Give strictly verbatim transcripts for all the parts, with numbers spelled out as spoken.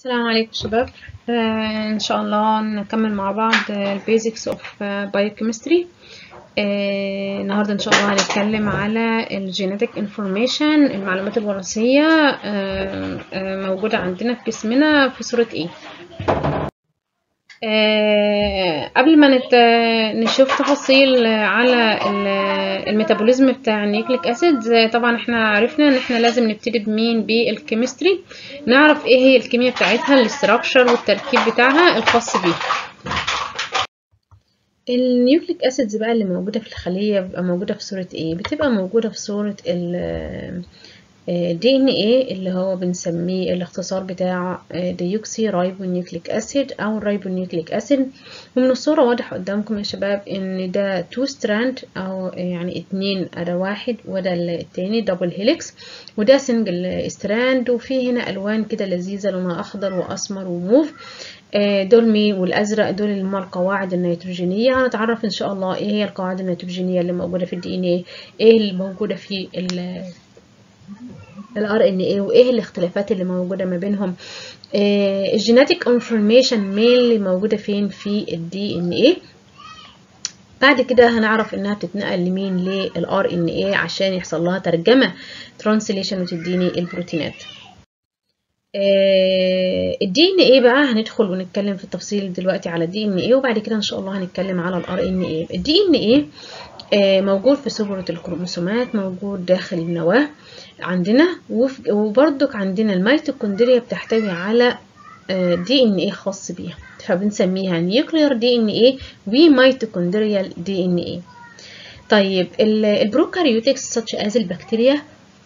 السلام عليكم شباب. آه ان شاء الله نكمل مع بعض البيزكس اوف بايوكيمستري. النهارده ان شاء الله هنتكلم على الجينيتك انفورميشن، المعلومات الوراثيه آه آه موجوده عندنا في جسمنا في صوره ايه. آه قبل ما نت... نشوف تفاصيل على الميتابوليزم بتاع النيوكليك اسيد، طبعا احنا عرفنا ان احنا لازم نبتدي بمين؟ بالكيمستري، نعرف ايه هي الكيمياء بتاعتها، الاستراكشر والتركيب بتاعها الخاص بيها. النيوكليك اسيدز بقى اللي موجوده في الخليه بتبقى موجوده في صوره ايه؟ بتبقى موجوده في صوره ال دي ان ايه اللي هو بنسميه الاختصار بتاع ديوكسي رايبونيوكليك اسيد او الرايبونيوكليك اسيد. ومن الصورة واضح قدامكم يا شباب ان ده تو ستراند او يعني اتنين ادى واحد، وده التاني دبل هيليكس، وده سنجل ستراند. وفي هنا الوان كده لذيذة لونها اخضر واسمر وموف، دول مين؟ والازرق دول اللي هما القواعد النيتروجينيه. هنتعرف ان شاء الله ايه هي القواعد النيتروجينيه اللي موجوده في الدي ان ايه، ايه اللي موجوده في الار ان ايه، وايه الاختلافات اللي موجوده ما بينهم. الجيناتيك انفورميشن مين اللي موجوده فين في الدي ان ايه. بعد كده هنعرف انها بتتنقل لمين؟ للار ان ايه عشان يحصل لها ترجمه ترانسليشن وتديني البروتينات. الدي ان ايه بقى هندخل ونتكلم في التفصيل دلوقتي على الدي ان ايه، وبعد كده ان شاء الله هنتكلم على الار ان ايه. الدي ان ايه موجود في سبرة الكروموسومات، موجود داخل النواة عندنا، وبرضك عندنا الميتوكوندريا بتحتوي على دي ان ايه خاص بيها، فبنسميها نيوكلير دي ان ايه وميتوكوندريال دي ان ايه. طيب البروكاريوتكس such as البكتيريا.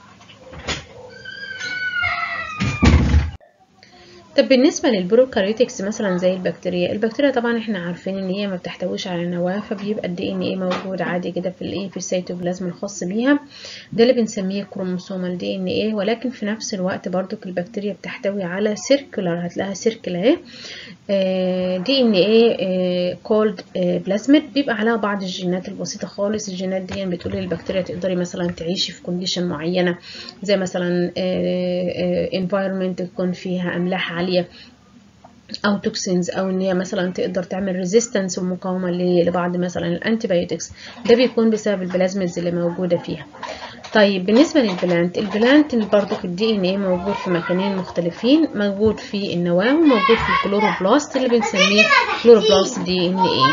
طب بالنسبة للبروكاريوتكس مثلا زي البكتيريا، البكتيريا طبعا احنا عارفين ان هي ما بتحتويش على نواة، فبيبقى الدي ان ايه موجود عادي كده في الايه في السيتوبلازم الخاص بيها، ده اللي بنسميه كروموسومال دي ان ايه. ولكن في نفس الوقت برضو البكتيريا بتحتوي على سيركولار، هتلاقيها سيركل اهي دي ان ايه كولد بلازميد، بيبقى عليها بعض الجينات البسيطه خالص. الجينات دي بتقول للبكتيريا تقدري مثلا تعيشي في كونديشن معينه، زي مثلا environment تكون فيها املاح عاليه او توكسينز، او ان هي مثلا تقدر تعمل ريزيستنس ومقاومه لبعض مثلا الانتيبيوتكس، ده بيكون بسبب البلازميدز اللي موجوده فيها. طيب بالنسبه للبلانت، البلانت برضو في الدي ان ايه موجود في مكانين مختلفين، موجود في النواه وموجود في الكلوروبلاست اللي بنسميه كلوروبلاست دي ان ايه.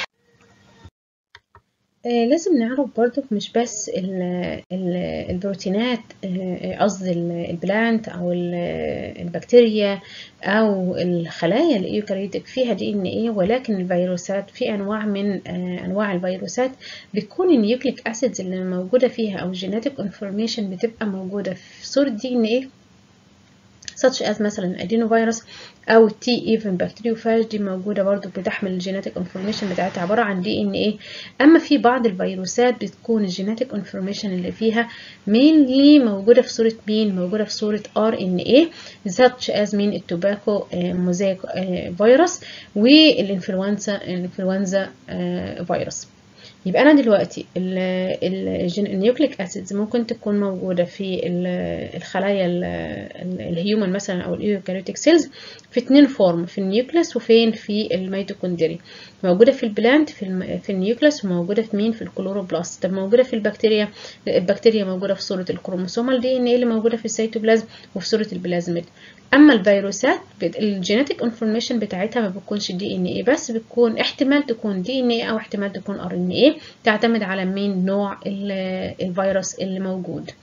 آه لازم نعرف برضو مش بس ال ال البروتينات، قصدي آه البلانت او البكتيريا او الخلايا الايوكاريوتيك فيها دي ان ايه، ولكن الفيروسات في انواع من آه انواع الفيروسات بتكون النيوكليك اسيدز اللي موجوده فيها او الجينيتك انفورميشن بتبقى موجوده في صوره دي ان ايه، such as مثلا ادينوفيروس او تي ايفن بكتيريوفاج، دي موجوده برضو بتحمل الجينيتك انفورميشن بتاعتها عباره عن دي ان ايه. اما في بعض الفيروسات بتكون الجينيتك انفورميشن اللي فيها مينلي موجوده في صوره مين؟ موجوده في صوره ار ان ايه، such as مين؟ التوباكو موزايك فيروس والانفلونزا الانفلونزا فيروس. يبقى انا دلوقتي النيوكليك اسيدز ممكن تكون موجوده في الخلايا الهيومن مثلا او الايوكاريوتيك سيلز في اتنين فورم، في النيوكليس وفين؟ في الميتوكوندريا. موجوده في البلانت في في النيوكليس، وموجوده في مين؟ في الكلوروبلاست. طب موجوده في البكتيريا، البكتيريا موجوده في صوره الكروموسومال دي ان ايه اللي موجوده في السيتوبلازم وفي صوره البلازميد. اما الفيروسات الجينيتك انفورميشن بتاعتها ما بتكونش دي ان ايه بس، بتكون احتمال تكون دي ان ايه او احتمال تكون ار ان ايه، تعتمد على مين؟ نوع الفيروس اللي موجود.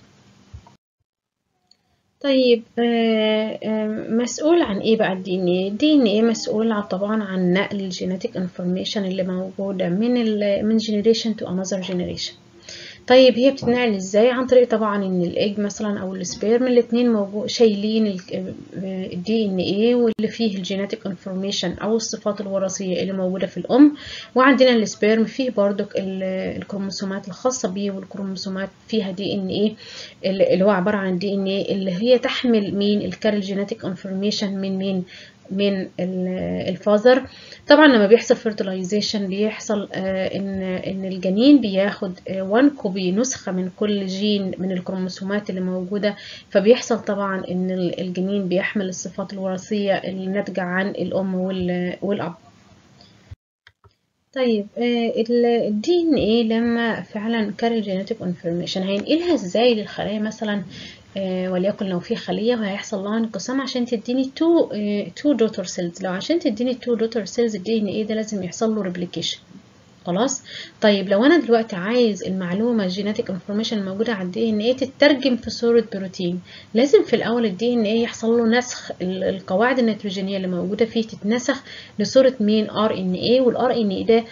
طيب مسؤول عن ايه بقى الدي ان ايه؟ الدي ان ايه مسؤول طبعا عن نقل الجينيتك انفورميشن اللي موجوده من ال من جينيريشن تو انذر جينيريشن. طيب هي بتتنقل ازاي؟ عن طريق طبعا ان الايج مثلا او السبيرم الاثنين موجود شايلين الدي ان ايه واللي فيه الجينيتك انفورميشن او الصفات الوراثيه اللي موجوده في الام، وعندنا السبيرم فيه برضك الكروموسومات الخاصه بيه، والكروموسومات فيها دي ان ايه اللي هو عباره عن دي ان ايه اللي هي تحمل مين؟ الكاري جينيتك انفورميشن من مين؟ من الفازر. طبعا لما بيحصل فيرتلايزيشن بيحصل ان ان الجنين بياخد وان كوبي، نسخه من كل جين من الكروموسومات اللي موجوده، فبيحصل طبعا ان الجنين بيحمل الصفات الوراثيه اللي ناتجه عن الام والاب. طيب الدي ان ايه لما فعلا كاري جينيتك انفورميشن هينقلها ازاي للخلايا؟ مثلا آه وليكن لو في خليه وهيحصل لها انقسام عشان تديني تو تو دوتر سيلز، لو عشان تديني تو دوتر سيلز الدي ان ايه ده لازم يحصل له ريبليكيشن. خلاص. طيب لو انا دلوقتي عايز المعلومه الجينيتك انفورميشن الموجوده على الدي ان ايه تترجم في صوره بروتين، لازم في الاول الدي ان ايه يحصل له نسخ، القواعد النيتروجينيه اللي موجوده فيه تتنسخ لصوره مين؟ ار ان ايه. والار ان ايه ده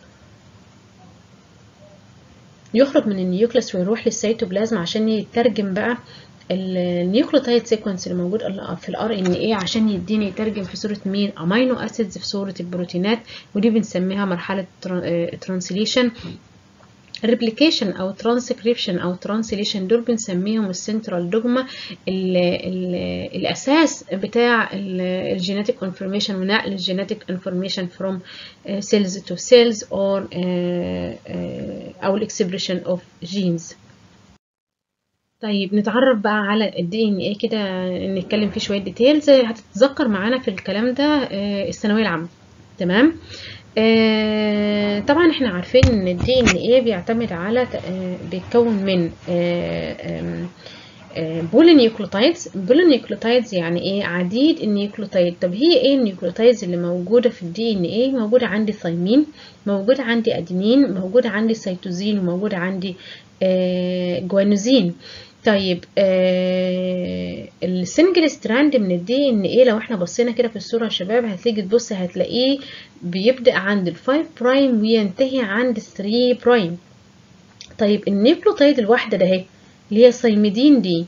يخرج من النيوكليس ويروح للسيتوبلازم عشان يترجم بقى النيوكليوتايد سيكونس اللي موجود في الار ان ايه عشان يديني يترجم في صوره مين؟ امينو اسيدز في صوره البروتينات، ودي بنسميها مرحله ترانسليشن. ريبليكيشن او ترانسكريبشن او ترانسليشن دول بنسميهم السنترال دوجما، الاساس بتاع الجينيتك انفورميشن ونقل الجينيتك انفورميشن فروم سيلز تو سيلز اور او الاكسبريشن اوف جينز. طيب نتعرف بقى على الدي ان ايه كده، نتكلم فيه شويه ديتيلز. هتتذكر معانا في الكلام ده الثانويه العامه، تمام؟ آه طبعا احنا عارفين ان الدي ان ايه بيعتمد على آه بيتكون من آه آه بولينيوكليوتايدز. بولينيوكليوتايدز يعني ايه؟ عديد النيوكليوتايد. طب هي ايه النيوكليوتايدز اللي موجوده في الدي ان ايه؟ موجوده عندي ثايمين، موجوده عندي ادينين، موجوده عندي سيتوزين، وموجوده عندي آه جوانوزين. طيب آه السنجل ستراند من الدي ان ايه لو احنا بصينا كده في الصوره يا شباب هتيجي تبص هتلاقيه بيبدا عند الفايف برايم وينتهي عند الثري برايم. طيب النيوكليوتايد الواحده ده اهي اللي هي سايميدين دي،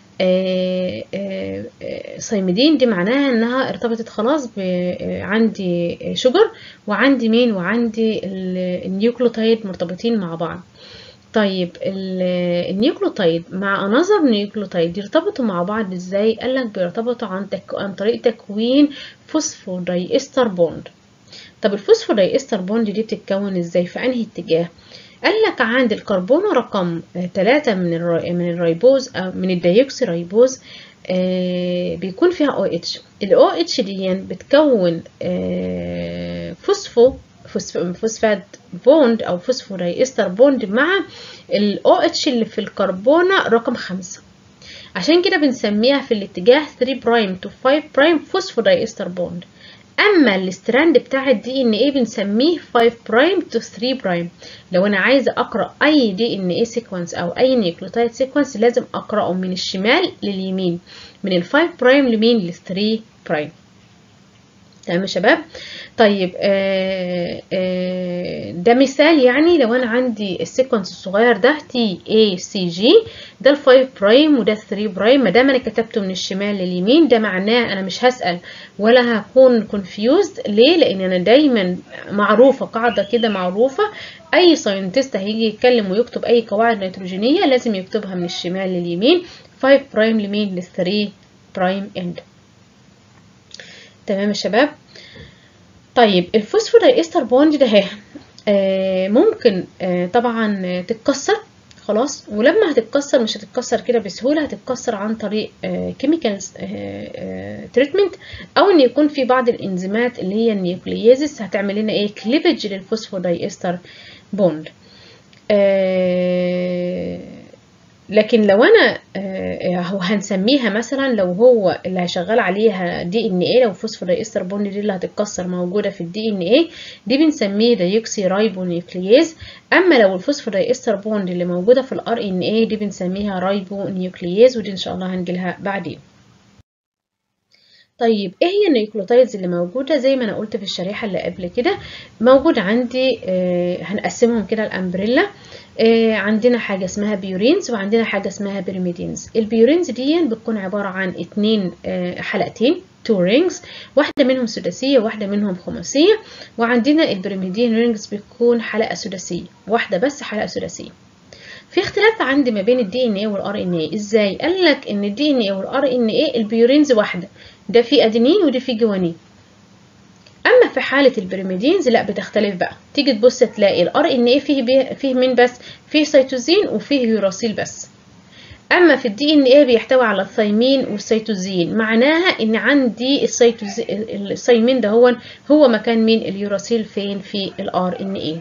آه آه آه سايميدين دي معناها انها ارتبطت خلاص عندي شجر وعندي مين؟ وعندي النيوكليوتايد مرتبطين مع بعض. طيب النيوكليوتايد مع انذر نيوكليوتايد يرتبطوا مع بعض ازاي؟ قالك بيرتبطوا عن, تك... عن طريق تكوين فوسفوداي استر بوند. طب الفوسفوداي استر بوند دي بتتكون ازاي؟ في انهي اتجاه؟ قالك عند الكربون رقم ثلاثة من الري... من الريبوز او من الديوكسي ريبوز آه بيكون فيها او اتش. الاو اتش دي بتكون آه فوسفو فوسفات بوند او فوسفوداي استر بوند مع الاو اتش اللي في الكربونه رقم خمسة، عشان كده بنسميها في الاتجاه ثري برايم تو فايف برايم فوسفوداي استر بوند. اما الستراند بتاع الدي ان ايه بنسميه فايف برايم تو ثري برايم. لو انا عايزه اقرا اي دي ان ايه سيكونس او اي نيوكليوتايد سيكونس لازم اقراه من الشمال لليمين، من ال فايف برايم لمين؟ لل ثري برايم. تمام يا شباب؟ طيب آه آه ده مثال، يعني لو انا عندي السيكونس الصغير ده تي اي سي جي، ده ال فايف برايم وده ال ثري برايم، ما دام انا كتبته من الشمال لليمين ده معناه انا مش هسأل ولا هكون كونفيوزد. ليه؟ لان انا دايما معروفه قاعده كده معروفه، اي ساينتست هيجي يتكلم ويكتب اي قواعد نيتروجينيه لازم يكتبها من الشمال لليمين، فايف برايم لمين؟ لل ثري برايم اند. تمام يا شباب؟ طيب الفوسفوداي استر بوند ده اهي آه ممكن آه طبعا تتكسر خلاص، ولما هتتكسر مش هتتكسر كده بسهوله، هتتكسر عن طريق كيميكالز تريتمنت او ان يكون في بعض الانزيمات اللي هي النيوكلييزز هتعمل لنا ايه؟ كليفج للفوسفوداي استر بوند. آه لكن لو انا هو هنسميها مثلا لو هو اللي هيشغل عليها دي ان ايه، لو فوسفوداي استر بوند دي اللي هتتكسر موجوده في الدي ان ايه دي بنسميه ديوكسي رايبو نيوكلييز. اما لو الفوسفوداي استر بوند اللي موجوده في الار ان ايه دي بنسميها رايبو نيوكلييز، ودي ان شاء الله هنجيلها بعدين. طيب ايه هي النيوكليوتايدز اللي موجوده؟ زي ما انا قلت في الشريحه اللي قبل كده موجود عندي آه هنقسمهم كده الامبريلا. آه عندنا حاجه اسمها بيورينز وعندنا حاجه اسمها بيرميدينز. البيورينز دي بتكون عباره عن اتنين آه حلقتين تو رينجز، واحده منهم سداسيه وواحده منهم خماسيه، وعندنا البيرميدين رينجز بتكون حلقه سداسيه واحده بس، حلقه سداسيه. في في اختلاف عندي ما بين الدي ان ايه والار ان ايه. ازاي؟ قال لك ان الدي ان ايه والار ان ايه البيورينز واحده، ده فيه ادينين وده فيه جوانين. اما في حاله البريميدينز لا، بتختلف بقى. تيجي تبص تلاقي الار ان ايه فيه بي... فيه مين بس؟ فيه سيتوزين وفيه يوراسيل بس. اما في الدي ان ايه بيحتوي على الثايمين والسيتوزين، معناها ان عندي السيتوزين الثايمين ده هو هو مكان مين؟ اليوراسيل فين؟ في الار ان ايه.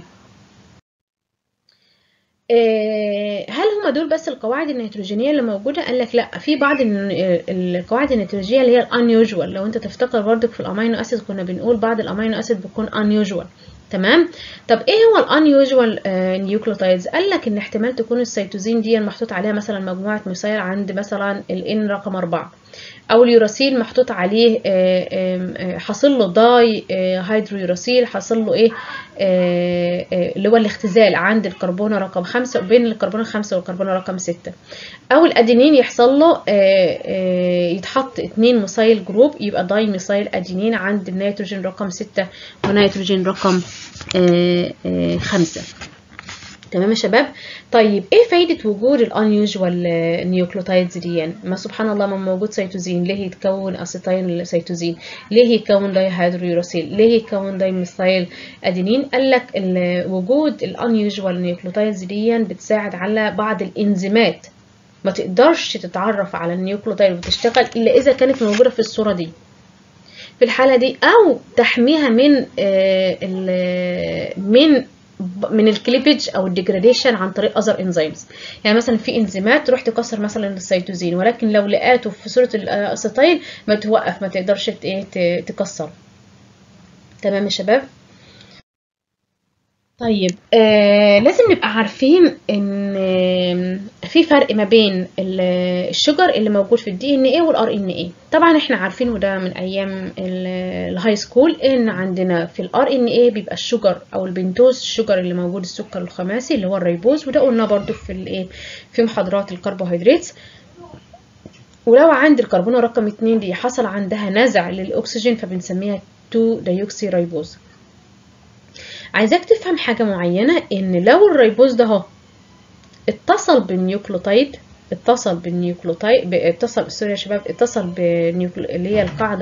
هل هما دول بس القواعد النيتروجينيه اللي موجوده؟ قال لك لا، في بعض القواعد النيتروجينيه اللي هي الانيوجوال. لو انت تفتكر برضك في الامينو اسيد كنا بنقول بعض الامينو اسيد بتكون انيوجوال. تمام. طب ايه هو الانيوجوال نيوكليوتايدز؟ قال لك ان احتمال تكون السيتوزين دي محطوط عليها مثلا مجموعه ميثايل عند مثلا الان رقم أربعة، او اليوراسيل محطوط عليه حاصل له داي هيدرو يوراسيل، حاصل له ايه اللي هو الاختزال عند الكربونه رقم خمسة بين الكربونه خمسة والكربونه رقم ستة، او الادينين يحصل له يتحط اتنين ميثايل جروب يبقى داي ميثايل ادينين عند النيتروجين رقم ستة ونيتروجين رقم خمسة. تمام يا شباب. طيب ايه فايده وجود الانيوجوال نيوكليوتايدز دي؟ يعني ما سبحان الله ما موجود سيتوزين، ليه يتكون اسيتايل سيتوزين؟ ليه يتكون داي هيدرويوراسيل؟ ليه يتكون داي ميثايل ادينين؟ قال لك وجود الانيوجوال نيوكليوتايدز دي بتساعد على بعض الانزيمات ما تقدرش تتعرف على النيوكليوتايد وتشتغل الا اذا كانت موجوده في الصوره دي، في الحاله دي، او تحميها من آه من من الكليبج او الديجراديشن عن طريق اذر انزيمز. يعني مثلا في انزيمات تروح تكسر مثلا السيتوزين، ولكن لو لقاته في صوره الاسيتايل ما توقف، ما تقدرش تكسر. تمام يا شباب. طيب آه لازم نبقى عارفين ان آه في فرق ما بين الشجر اللي موجود في الدي ان ايه والار ان ايه. طبعا احنا عارفين وده من ايام الهاي سكول ان عندنا في الار ان ايه بيبقى الشجر او البنتوز، الشجر اللي موجود السكر الخماسي اللي هو الريبوز، وده قلنا برضو في الايه في محاضرات الكربوهيدرات. ولو عند الكربونه رقم اتنين دي حصل عندها نزع للاكسجين فبنسميها تو ديوكسي ريبوز. عايزاك تفهم حاجة معينة، ان لو الريبوز ده اهو اتصل بالنيوكليوتايد اتصل بالنيوكليوتايد اتصل سوري يا شباب اتصل بالنيوكل اللي هي القاعدة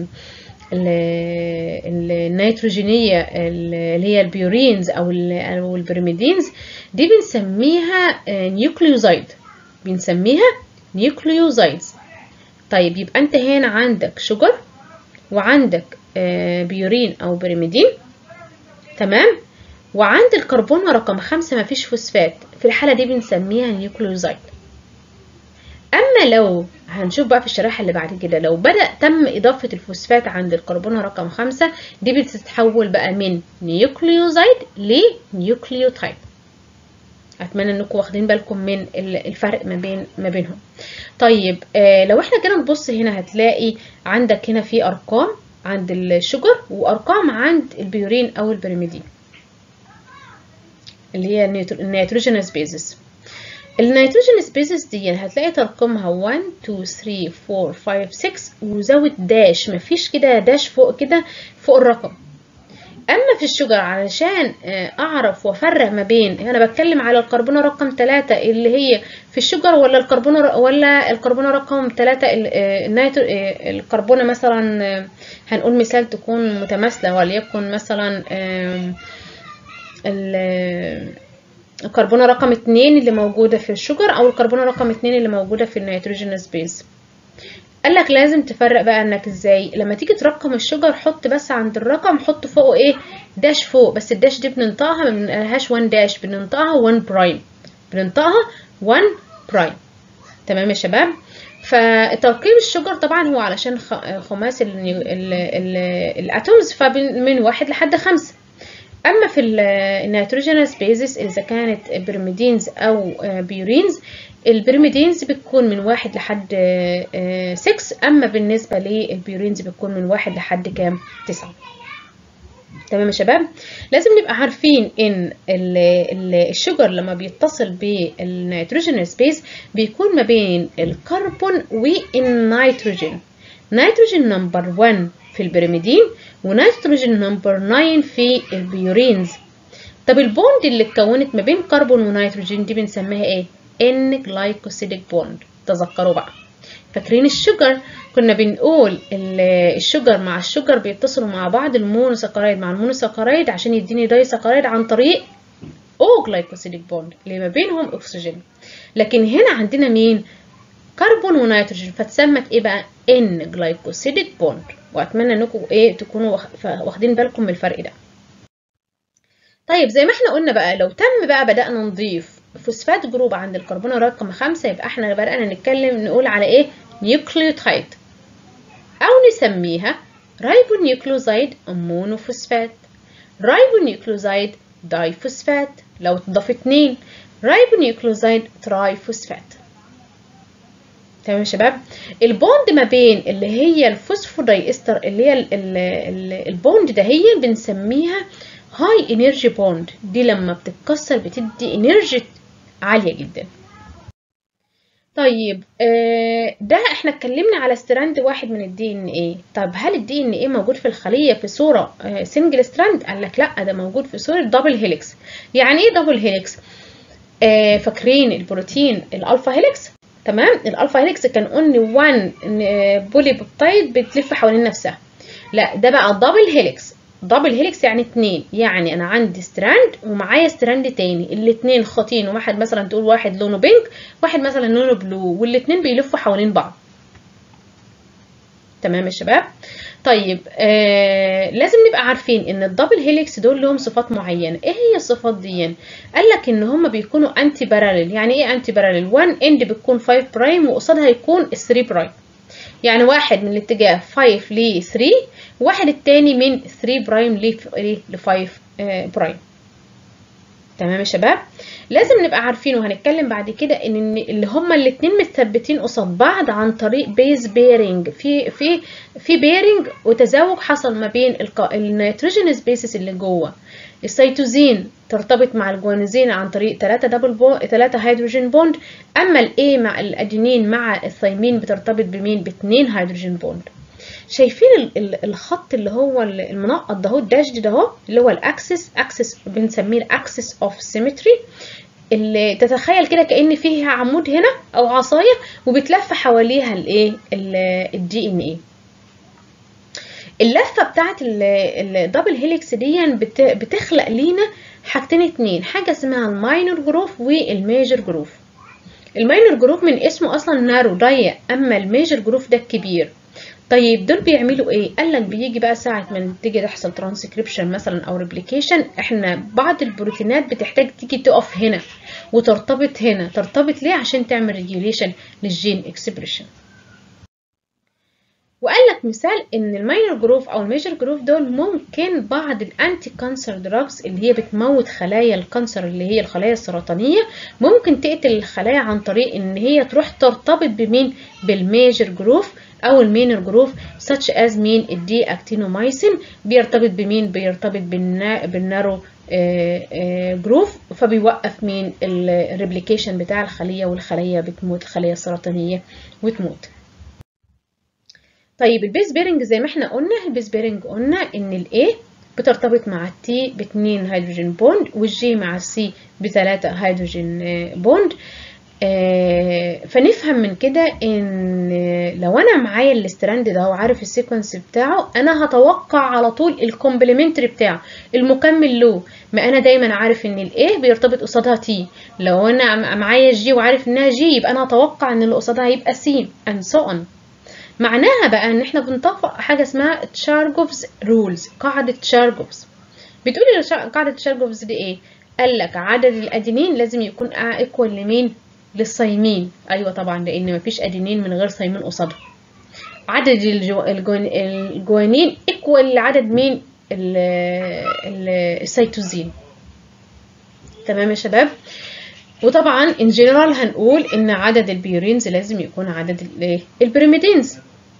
النيتروجينية اللي هي البيورينز او او البريميدينز، دي بنسميها نيوكليوزايد، بنسميها نيوكليوزايدز. طيب يبقى انت هنا عندك شجر وعندك بيورين او بريميدين، تمام، وعند الكربون رقم خمسة مفيش فوسفات، في الحالة دي بنسميها نيوكليوزايد. أما لو هنشوف بقى في الشريحة اللي بعد كده لو بدأ تم إضافة الفوسفات عند الكربون رقم خمسة، دي بتتحول بقى من نيوكليوزايد لنيوكليوتايد. أتمنى إنكم واخدين بالكم من الفرق ما بين ما بينهم. طيب آه لو احنا كده نبص هنا هتلاقي عندك هنا في أرقام عند الشجر وأرقام عند البيورين أو البريميدين اللي هي النيتروجينوس بيزس. النيتروجينوس بيزس دي هتلاقي ترقمها واحد اتنين تلاتة أربعة خمسة ستة وزود داش، مفيش كده داش فوق كده فوق الرقم. اما في الشجر علشان اعرف وافرق ما بين، انا بتكلم على الكربونه رقم ثلاثة اللي هي في الشجر ولا الكربونه ولا الكربونه رقم ثلاثة النيترو الكربونه مثلا هنقول مثال تكون متماثله، وليكن مثلا الكربونه رقم اتنين اللي موجوده في الشجر او الكربونه رقم اتنين اللي موجوده في النيتروجينوس بيز. قال لك لازم تفرق بقى انك ازاي لما تيجي ترقم الشجر حط بس عند الرقم حط فوقه ايه داش فوق، بس الداش دي بننطقها ما بنقولهاش واحد داش، بننطقها واحد برايم، بننطقها واحد برايم. تمام يا شباب. فترقيم الشجر طبعا هو علشان خماس الاتومز فمن واحد لحد خمسة. اما في النيتروجينوس بيزس اذا كانت بريميدينز او بيورينز، البريميدينز بتكون من واحد لحد ستة، اما بالنسبه للبيورينز بتكون من واحد لحد كام؟ تسعة. تمام يا شباب. لازم نبقى عارفين ان الشجر لما بيتصل بالنيتروجينوس بيز بيكون ما بين الكربون والنيتروجين، نيتروجين نمبر واحد في البريميدين ونيتروجين نمبر تسعة في البيورينز. طب البوند اللي اتكونت ما بين كربون ونيتروجين دي بنسميها ايه؟ ان جلايكوسيديك بوند. تذكروا بقى، فاكرين الشجر كنا بنقول الشجر مع الشجر بيتصلوا مع بعض، المونوساكرايد مع المونوساكرايد عشان يديني دايساكرايد عن طريق او جلايكوسيديك بوند اللي ما بينهم اكسجين. لكن هنا عندنا مين؟ كربون ونيتروجين، فتسمت ايه بقى؟ ان جلايكوسيديك بوند. واتمنى انكم ايه تكونوا واخدين بالكم من الفرق ده. طيب زي ما احنا قلنا بقى، لو تم بقى بدأنا نضيف فوسفات جروب عند الكربون رقم خمسة، يبقى احنا بدأنا نتكلم نقول على ايه؟ نيوكليوتايد، او نسميها رايبونيوكلوزايد مونوفوسفات، رايبونيوكلوزايد دايفوسفات، لو تضاف اتنين رايبونيوكلوزايد ترايفوسفات. تمام يا شباب؟ البوند ما بين اللي هي الفوسفوداي استر اللي هي ال ال ال البوند ده هي بنسميها هاي انرجي بوند، دي لما بتتكسر بتدي انرجي عالية جدا. طيب آه ده احنا اتكلمنا على ستراند واحد من الدي ان ايه. طب هل الدي ان ايه موجود في الخلية في صورة آه سنجل ستراند؟ قال لك لا، ده موجود في صورة دبل هيليكس. يعني ايه دبل هيليكس؟ آه فاكرين البروتين الالفا هيليكس؟ تمام، الالفا هيليكس كان اونلي وان بولي بيبتايد بتلف حوالين نفسها. لا، ده بقى دبل هيليكس. دبل هيليكس يعني اتنين، يعني انا عندي ستراند ومعايا ستراند تاني، الاتنين خاطين، وواحد مثلا تقول واحد لونه بينك، واحد مثلا لونه بلو، والاتنين بيلفوا حوالين بعض. تمام يا شباب؟ طيب آه لازم نبقى عارفين ان الدبل هيليكس دول لهم صفات معينه. ايه هي الصفات دي؟ قال لك ان هم بيكونوا انتي باراليل. يعني ايه انتي باراليل؟ واحد اند بتكون خمسة برايم وقصادها يكون ثلاثة برايم، يعني واحد من الاتجاه خمسة ل ثلاثة، واحد التاني من ثلاثة برايم ل خمسة برايم. تمام يا شباب؟ لازم نبقى عارفين وهنتكلم بعد كده ان اللي هما الاتنين متثبتين قصاد بعض عن طريق بيز بيرنج، في في في بيرنج وتزاوج حصل ما بين النيتروجين سبيسز اللي جوه. السيتوزين ترتبط مع الجوانزين عن طريق ثلاثة دبل بوند، ثلاثة هيدروجين بوند، اما الاي مع الادينين مع الثيمين بترتبط بمين؟ باثنين هيدروجين بوند. شايفين الخط اللي هو المنقط ده، الداش ده اهو، اللي هو الاكسس، اكسس بنسميه الاكسس اوف سيمتري، اللي تتخيل كده كأن فيها عمود هنا او عصايه وبتلف حواليها الايه؟ الدي ان ايه. اللفه بتاعت الدبل هيليكس دي بتخلق لينا حاجتين اتنين، حاجه اسمها الماينور جروف والميجر جروف. الماينور جروف من اسمه اصلا نارو ضيق، اما الميجر جروف ده الكبير. طيب دول بيعملوا ايه؟ قال لك بيجي بقى ساعه ما تيجي تحصل ترانسكريبشن مثلا او ريبليكيشن، احنا بعض البروتينات بتحتاج تيجي تقف هنا وترتبط هنا. ترتبط ليه؟ عشان تعمل ريجوليشن للجين اكسبريشن. وقال لك مثال ان الماينر جروف او الميجر جروف دول ممكن بعض الانتي كانسر دراجز اللي هي بتموت خلايا الكانسر اللي هي الخلايا السرطانيه، ممكن تقتل الخلايا عن طريق ان هي تروح ترتبط بمين؟ بالميجر جروف او المينر جروف، such as مين؟ الدي اكتينومايسين بيرتبط بمين؟ بيرتبط بالنارو جروف، فبيوقف مين؟ الريبليكيشن بتاع الخليه، والخليه بتموت، الخليه السرطانيه وتموت. طيب البيس بيرنج زي ما احنا قلنا، البيس بيرنج قلنا ان الاي بترتبط مع التي باتنين هيدروجين بوند، والجي مع السي بثلاثة هيدروجين بوند. آه فنفهم من كده ان لو انا معايا الاستراند ده وعارف السيكونس بتاعه، انا هتوقع على طول الكومبلمنتري بتاعه، المكمل له. ما انا دايما عارف ان الايه بيرتبط قصادها تي، لو انا معايا الجي وعارف انها جي، يبقى انا هتوقع ان اللي قصادها هيبقى سي and so on. معناها بقى ان احنا بنطبق حاجه اسمها تشارجوفز رولز، قاعده تشارجوفز. بتقولي قاعده تشارجوفز دي ايه؟ قال لك عدد الادينين لازم يكون ايكوال لمين؟ للثيمين. ايوه طبعا، لان مفيش ادينين من غير ثيمين قصادها. عدد الجو... الجوان... الجوانين ايكوال لعدد مين؟ ال... ال... السيتوزين. تمام يا شباب؟ وطبعا ان جنرال هنقول ان عدد البيورينز لازم يكون عدد الايه؟ البيرميدينز.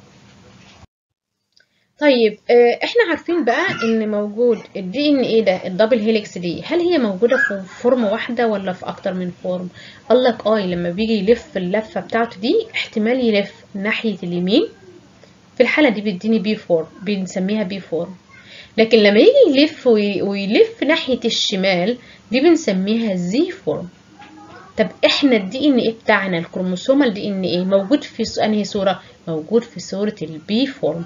طيب احنا عارفين بقى ان موجود الدي ان ايه ده، الدبل هيليكس دي، هل هي موجوده في فورم واحده ولا في اكتر من فورم؟ قال لك اه، لما بيجي يلف اللفه بتاعته دي احتمال يلف ناحيه اليمين، في الحاله دي بيديني بي فورم، بنسميها بي فورم. لكن لما يجي يلف ويلف ناحية الشمال دي بنسميها زي فورم. طب احنا الدي ان ايه بتاعنا الكروموسومال دي ان ايه موجود في انهي صورة؟ موجود في صورة البي فورم.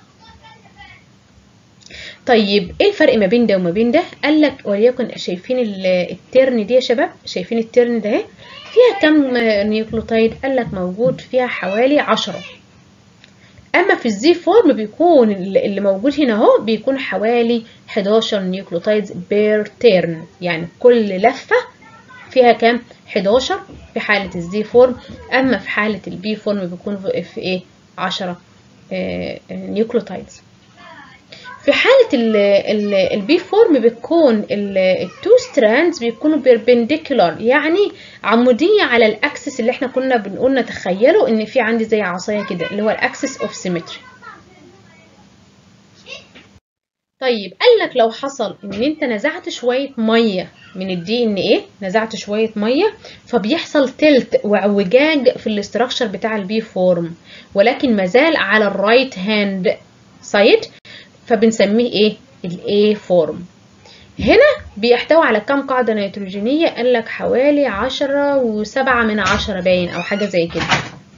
طيب ايه الفرق ما بين ده وما بين ده؟ قال لك وليكن شايفين الترن دي يا شباب، شايفين الترن ده اهي فيها كم نيوكليوتايد؟ قال لك موجود فيها حوالي عشرة. اما في الزي فورم بيكون اللي موجود هنا اهو بيكون حوالي حداشر نيوكليوتايدز بير تيرن، يعني كل لفه فيها كام؟ حداشر في حاله الزي فورم. اما في حاله البي فورم بيكون في ايه؟ عشرة نيوكليوتايدز. في حاله البي فورم بتكون التو ستراندز بيكونوا بيربنديكولار، يعني عموديه على الاكسس اللي احنا كنا بنقول نتخيله ان في عندي زي عصايه كده اللي هو الاكسس اوف سيمتري. طيب قال لك لو حصل ان انت نزعت شويه ميه من الدي ان ايه، نزعت شويه ميه فبيحصل تلت واعوجاج في الاستراكشر بتاع البي فورم، ولكن مازال على الرايت هاند سايد، فبنسميه ايه؟ الاي فورم. هنا بيحتوي على كم قاعدة نيتروجينية؟ قال لك حوالي عشرة وسبعة من عشرة باين او حاجة زي كده،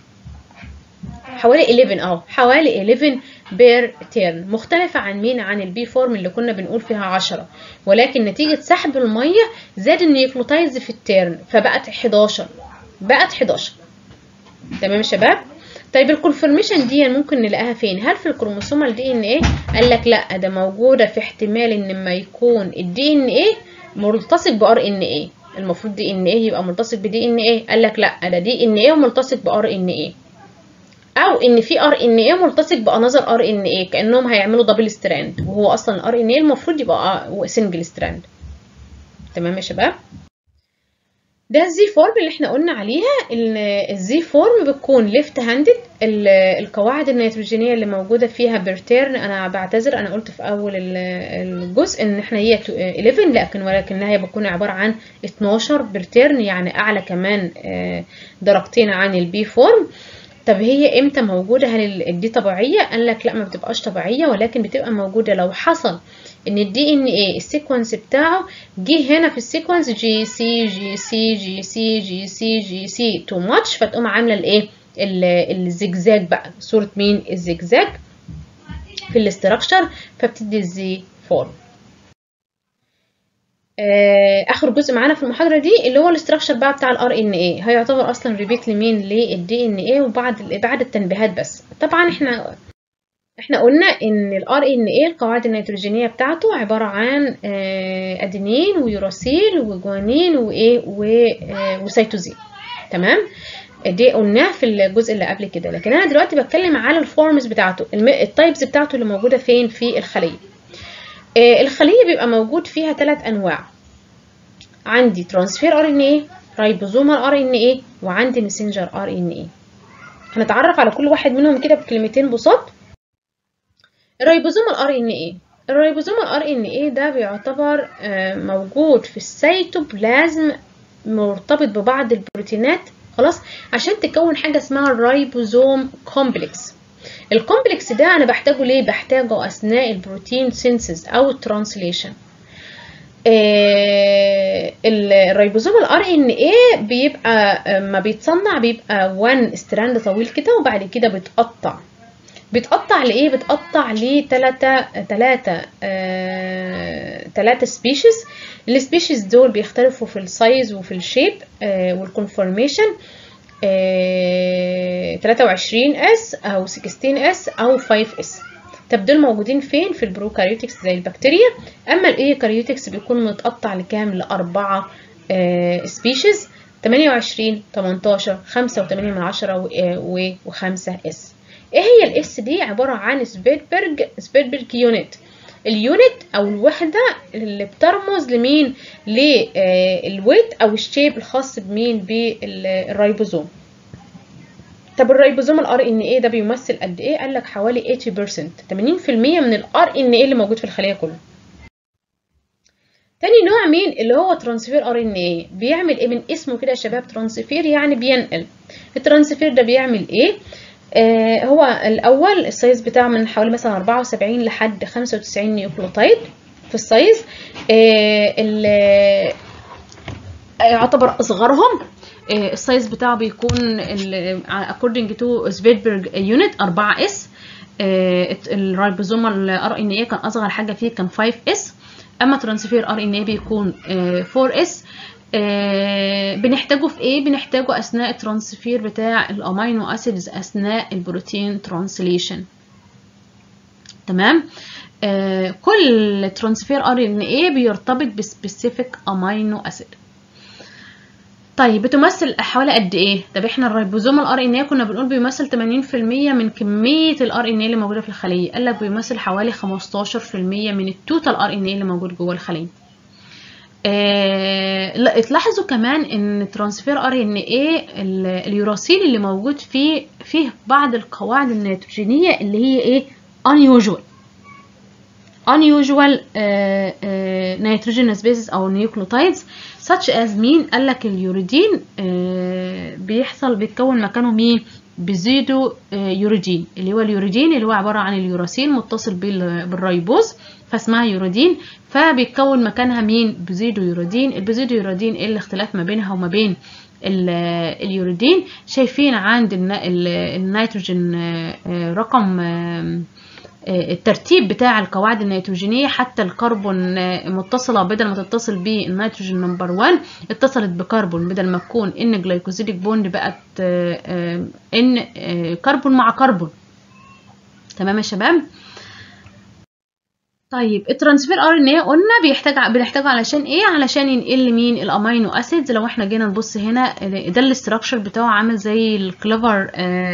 حوالي إحداشر اه حوالي إحداشر بير تيرن، مختلفة عن مين؟ عن البي فورم اللي كنا بنقول فيها عشرة، ولكن نتيجة سحب المية زاد النيوكليوتايدز في التيرن فبقت حداشر، بقت حداشر. تمام يا شباب؟ طيب الكونفورميشن دي ممكن نلاقيها فين؟ هل في الكروموسومال دي ان ايه؟ قال لك لا، ده موجوده في احتمال ان ما يكون الدي ان ايه ملتصق بار ان ايه. المفروض دي ان ايه يبقى ملتصق بدي ان ايه، قال لك لا، ده دي ان ايه وملتصق بار ان ايه، او ان في ار ان ايه ملتصق بانذر ار ان ايه، كانهم هيعملوا دبل ستراند، وهو اصلا الار ان ايه المفروض يبقى سنجل ستراند. تمام يا شباب؟ ده الزي فورم اللي احنا قلنا عليها. الزي فورم بتكون ليفت هاندد، القواعد النيتروجينيه اللي موجوده فيها بيرتيرن، انا بعتذر انا قلت في اول الجزء ان احنا هي إحداشر، لكن ولكنها هي بتكون عباره عن اتناشر بيرتيرن، يعني اعلى كمان درجتين عن البي فورم. طب هي امتى موجوده؟ هل دي طبيعيه؟ قال لك لا، ما بتبقاش طبيعيه، ولكن بتبقى موجوده لو حصل ان الدي ان ايه السيكونس بتاعه جه هنا في السيكونس جي سي جي سي جي سي جي سي جي سي تو ماتش، فتقوم عامله الايه؟ الزجزاج بقى، صوره مين؟ الزجزاج في الاستراكشر، فبتدي الزي فورم. اخر جزء معانا في المحاضره دي اللي هو الاستراكشر بقى بتاع الار ان اي، هيعتبر اصلا ريبيت لمين؟ للدي ان اي، وبعد بعد التنبيهات بس. طبعا احنا احنا قلنا ان الار ان اي القواعد النيتروجينيه بتاعته عباره عن ادينين ويوراسيل وجوانين وايه وسيتوزين. تمام؟ دي قلناه في الجزء اللي قبل كده، لكن انا دلوقتي بتكلم على الفورمز بتاعته، التايبس بتاعته اللي موجوده فين؟ في الخليه. الخليه بيبقى موجود فيها ثلاث انواع، عندي ترانسفير ار ان اي، رايبوزومال ار ان اي، وعندي ميسنجر ار ان اي. هنتعرف على كل واحد منهم كده بكلمتين بساط. الرايبوزومال ار ان اي، الرايبوزومال ار ان اي ده بيعتبر موجود في السيتوبلازم، مرتبط ببعض البروتينات، خلاص، عشان تكون حاجه اسمها الرايبوزوم كومبلكس. الكومبلكس ده انا بحتاجه ليه؟ بحتاجه اثناء البروتين سينسز او الترانسليشن. الرايبوزوم الار ان اي بيبقى ما بيتصنع بيبقى وان ستراند طويل كده، وبعد كده بيتقطع. بيتقطع لايه؟ بيتقطع لثلاثه ثلاثه ثلاثه سبيشيز. السبيشيز دول بيختلفوا في السايز وفي الشيب والكونفورميشن، ثلاثة وعشرين اس او ستاشر اس او خمسة اس. طب دول موجودين فين؟ في البروكاريوتكس زي البكتيريا. اما الايوكاريوتكس بيكون متقطع لكام؟ لاربعه سبيشيز، ثمانية وعشرين، تمنتاشر، خمسة وثمانية من عشرة و5 اس. ايه هي الاس دي؟ عباره عن سبيربرج سبيربرج يونت. اليونت او الوحده اللي بترمز لمين؟ للويت او الشيب الخاص بمين؟ بالرايبوزوم. طب الرايبوزوم الار ان ايه ده بيمثل قد ايه؟ قال لك حوالي ثمانين بالمية، ثمانين بالمية من الار ان ايه اللي موجود في الخليه كله. تاني نوع مين؟ اللي هو ترانسفير ار ان ايه. بيعمل ايه؟ من اسمه كده يا شباب، ترانسفير يعني بينقل. الترانسفير ده بيعمل ايه؟ آه هو الاول السايز بتاعه من حوالي مثلا أربعة وسبعين لحد خمسة وتسعين نيوكليوتايد في السايز. آه يعتبر اصغرهم. آه السايز بتاعه بيكون according to Svedberg unit أربعة اس. آه الرايبوزومال ار ان اي كان اصغر حاجه فيه كان خمسة اس، اما ترانسفير ار ان اي بيكون آه أربعة اس. آه بنحتاجه في ايه؟ بنحتاجه اثناء الترانسفير بتاع الامينو اسيدز اثناء البروتين ترانسليشن. تمام. آه كل ترانسفير ار ان اي بيرتبط بسبيسيفيك امينو اسيد. طيب بتمثل حوالي قد ايه؟ طب احنا الريبوزوم الار ان اي كنا بنقول بيمثل ثمانين في المية من كميه الار ان اي اللي موجوده في الخليه، قال لك بيمثل حوالي خمستاشر في المية من التوتال ار ان اي اللي موجود جوه الخليه. آه تلاحظوا كمان ان ترانسفير ار ان اي اليوراسيل اللي موجود فيه فيه بعض القواعد النيتروجينيه اللي هي ايه؟ unusual unusual uh, uh, nitrogenous bases او nucleotides such as مين؟ قال لك اليوريدين uh, بيحصل بيتكون مكانه مين؟ بزيدو uh, يوريدين، اللي هو اليوريدين اللي هو عباره عن اليوراسيل متصل بالريبوز فاسمها يوريدين، فبيتكون مكانها مين؟ بزيدو يوريدين. البزيدو يوريدين ايه الاختلاف ما بينها وما بين اليوريدين؟ شايفين عند النيتروجين رقم الترتيب بتاع القواعد النيتروجينيه، حتى الكربون متصله بدل ما تتصل بالنيتروجين نمبر واحد اتصلت بكربون، بدل ما تكون ان جلايكوزيديك بوند بقت ان كربون مع كربون. تمام يا شباب. طيب الترانسفير ار ان اي قلنا بيحتاج بنحتاجه علشان ايه؟ علشان ينقل مين؟ الامينو اسيدز. لو احنا جينا نبص هنا ده الاستراكشر بتاعه عامل زي الكليفر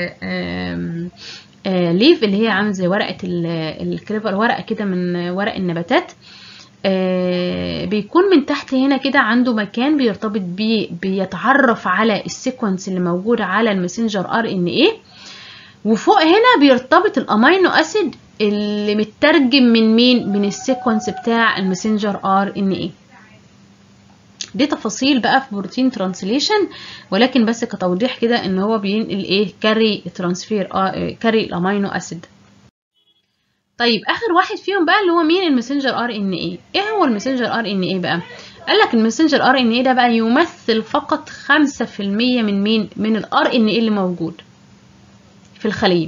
ليف اللي هي عامل زي ورقه الكليفر، ورقه كده من ورق النباتات. آه بيكون من تحت هنا كده عنده مكان بيرتبط بيه، بيتعرف على السيكونس اللي موجود على المسنجر ار ان اي، وفوق هنا بيرتبط الامينو اسيد اللي مترجم من مين؟ من السيكونس بتاع المسنجر ار ان اي. دي تفاصيل بقى في بروتين ترانسليشن، ولكن بس كتوضيح كده ان هو بينقل ايه؟ كاري ترانسفير آه كاري الامينو اسيد. طيب اخر واحد فيهم بقى اللي هو مين؟ المسنجر ار ان اي. ايه هو المسنجر ار ان اي بقى؟ قال لك المسنجر ار ان اي ده بقى يمثل فقط خمسة في المية من مين؟ من الار ان اي اللي موجود في الخليه.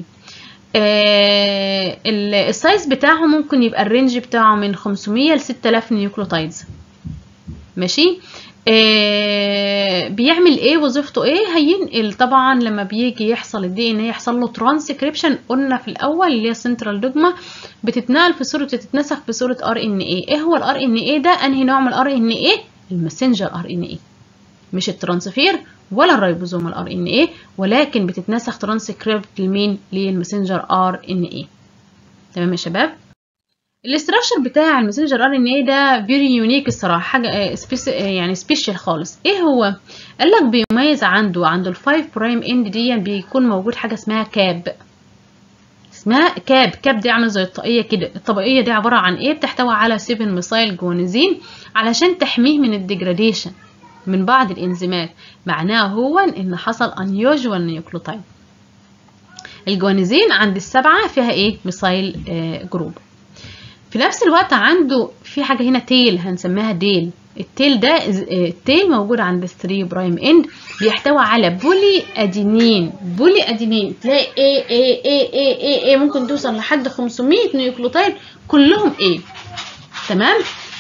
آه السايز بتاعه ممكن يبقى الرينج بتاعه من خمسمية ل ستة آلاف نيوكليوتايدز. ماشي. آه بيعمل ايه؟ وظيفته ايه؟ هينقل طبعا لما بيجي يحصل الدي ان ايه يحصل له ترانسكريبشن، قلنا في الاول اللي هي سنترال دوجما، بتتنقل في صوره بتتنسخ في صوره ار ان ايه. ايه هو الار ان ايه ده؟ انهي نوع من الار ان ايه؟ المسنجر ار ان ايه، مش الترانسفير ولا الريبوزوم الار ان ايه، ولكن بتتنسخ ترانسكريبت لمين؟ للمسنجر ار ان ايه. تمام يا شباب. الاستراكشر بتاع المسنجر ار ان اي ده فيري يونيك الصراحه، حاجه سبيس يعني سبيشال خالص. ايه هو؟ قال لك بيميز عنده عند الفايف برايم اند دي بيكون موجود حاجه اسمها كاب، اسمها كاب. كاب دي عامله زي الطاقيه كده. الطبقيه دي عباره عن ايه؟ بتحتوي على سبعة ميثايل جوانزين علشان تحميه من الديجراديشن من بعض الانزيمات. معناه هو ان حصل unusual نيوكليوتايد. الجوانزين عند السبعه فيها ايه؟ ميثايل آه جروب. في نفس الوقت عنده في حاجه هنا تيل هنسميها ديل. التيل ده التيل موجود عند ثلاثة برايم اند، بيحتوي على بولي ادينين. بولي ادينين تلاقي ايه ايه ايه ايه ايه, إيه ممكن توصل لحد خمسمية نيوكليوتايد كلهم ايه. تمام.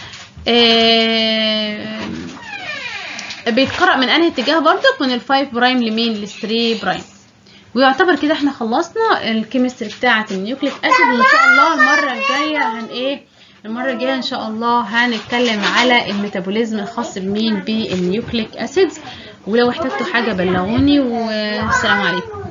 آه بيتقرأ من انهي اتجاه برضك؟ من الفايف برايم لمين؟ للثري برايم. ويعتبر كده احنا خلصنا الكيمستري بتاعه النيوكليك اسيد. وان شاء الله المره الجايه هن ايه المره الجايه ان شاء الله هنتكلم على الميتابوليزم الخاص بمين؟ بالنيوكليك اسيدز. ولو احتجتوا حاجه بلغوني، والسلام عليكم.